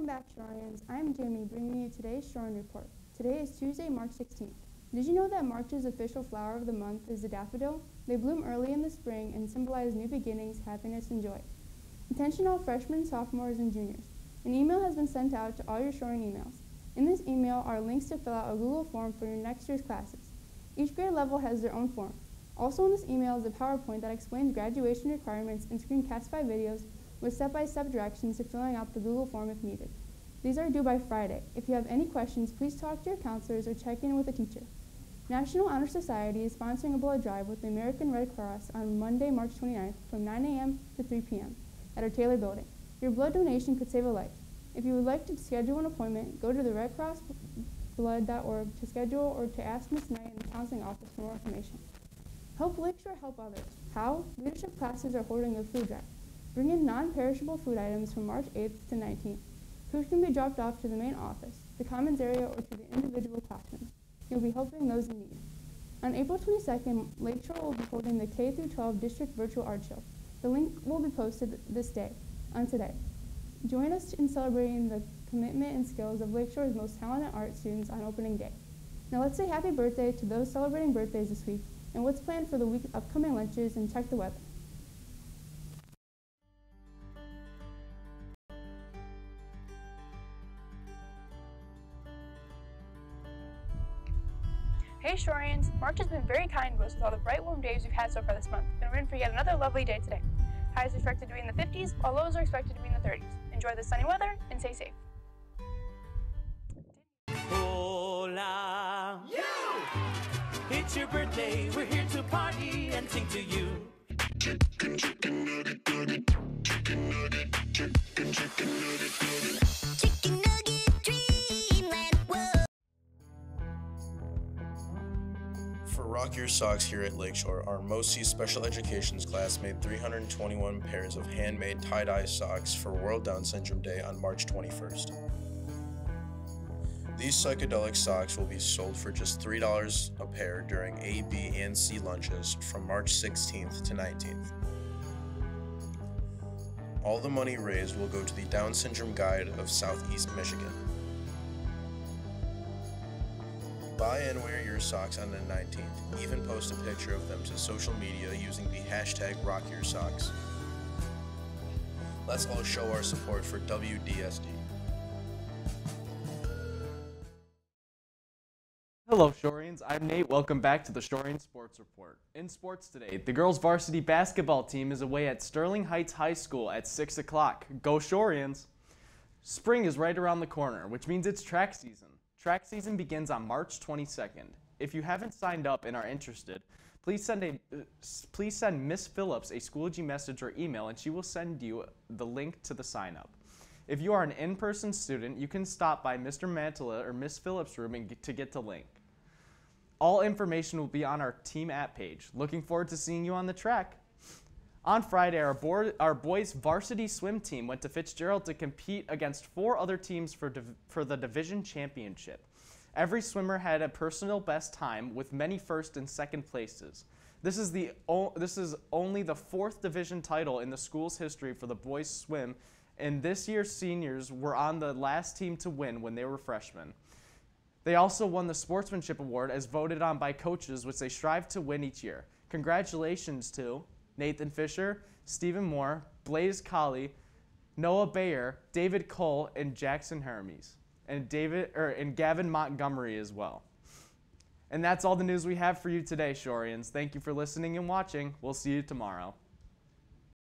Welcome back, Shorians. I am Jamie, bringing you today's Shorian Report. Today is Tuesday, March 16th. Did you know that March's official flower of the month is the daffodil? They bloom early in the spring and symbolize new beginnings, happiness, and joy. Attention all freshmen, sophomores, and juniors. An email has been sent out to all your Shorian emails. In this email are links to fill out a Google form for your next year's classes. Each grade level has their own form. Also in this email is a PowerPoint that explains graduation requirements and screencast-by videos with step-by-step directions to filling out the Google form if needed. These are due by Friday. If you have any questions, please talk to your counselors or check in with a teacher. National Honor Society is sponsoring a blood drive with the American Red Cross on Monday, March 29th from 9 a.m. to 3 p.m. at our Taylor building. Your blood donation could save a life. If you would like to schedule an appointment, go to the redcrossblood.org to schedule or to ask Ms. Knight in the counseling office for more information. Help Lakeshore help others. How? Leadership classes are holding a food drive. Bring in non-perishable food items from March 8th to 19th. Food can be dropped off to the main office, the commons area, or to the individual classrooms. You'll be helping those in need. On April 22nd, Lakeshore will be holding the K-12 District Virtual Art Show. The link will be posted today. Join us in celebrating the commitment and skills of Lakeshore's most talented art students on opening day. Now let's say happy birthday to those celebrating birthdays this week and what's planned for the week's upcoming lunches, and check the weather. Hey Shorians, March has been very kind to us with all the bright warm days we've had so far this month, and we're in for yet another lovely day today. Highs are expected to be in the 50s, while lows are expected to be in the 30s. Enjoy the sunny weather and stay safe. Hola, you! It's your birthday, we're here to party and sing to you. Chicken, chicken nugget, nugget. Chicken nugget, chicken, chicken nugget, nugget. Chicken nugget, dreamland, whoa. For Rock Your Socks here at Lakeshore, our Mosi Special Educations class made 321 pairs of handmade tie-dye socks for World Down Syndrome Day on March 21st. These psychedelic socks will be sold for just $3 a pair during A, B, and C lunches from March 16th to 19th. All the money raised will go to the Down Syndrome Guide of Southeast Michigan. Buy and wear your socks on the 19th. Even post a picture of them to social media using the hashtag #RockYourSocks. Let's all show our support for WDSD. Hello Shorians, I'm Nate. Welcome back to the Shorian Sports Report. In sports today, the girls varsity basketball team is away at Sterling Heights High School at 6 o'clock. Go Shorians! Spring is right around the corner, which means it's track season. Track season begins on March 22nd. If you haven't signed up and are interested, please send Miss Phillips a Schoology message or email and she will send you the link to the sign up. If you are an in-person student, you can stop by Mr. Mantilla or Miss Phillips' room to get the link. All information will be on our team app page. Looking forward to seeing you on the track. On Friday, our boys varsity swim team went to Fitzgerald to compete against 4 other teams for the division championship. Every swimmer had a personal best time with many first and second places. This is only the 4th division title in the school's history for the boys swim, and this year's seniors were on the last team to win when they were freshmen. They also won the Sportsmanship Award as voted on by coaches, which they strive to win each year. Congratulations to Nathan Fisher, Stephen Moore, Blaze Colley, Noah Bayer, David Cole, and Jackson Hermes, and Gavin Montgomery as well. And that's all the news we have for you today, Shorians. Thank you for listening and watching. We'll see you tomorrow.